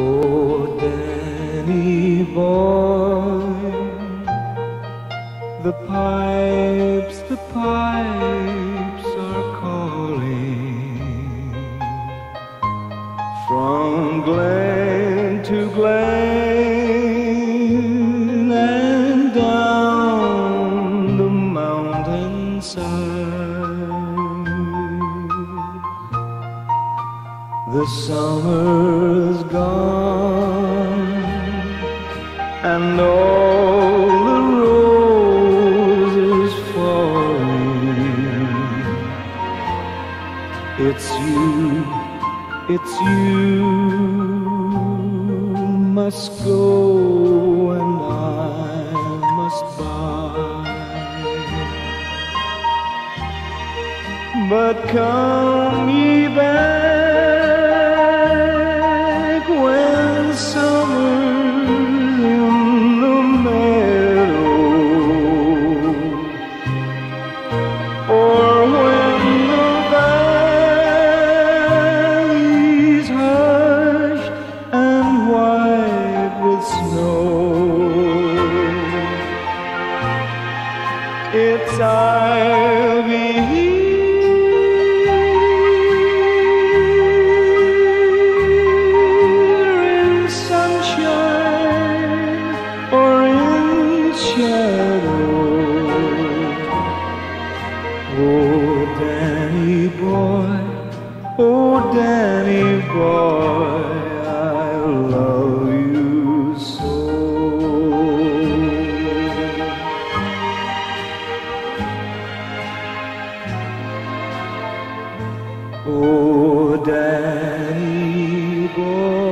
Oh, Danny boy, the pipes are calling from glen to glen and down the mountainside. The summer's gone and all the roses falling. It's you must go and I must buy. But come ye back when summer's in the meadow, or when the valley's hushed and white with snow. It's I'll be here in sunshine or in shadow. Oh, Danny boy, oh, Danny boy, I love you so. Oh, Danny boy.